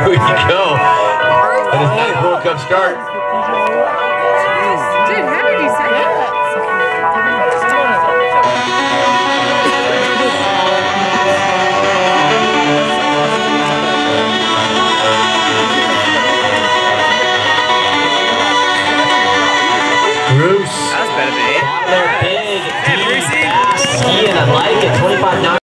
we go. That is nice World Cup start. Dude, how did you say that? Bruce. That was better than it. They're big, Hey, Brucey. ski, and I like it. 25-9.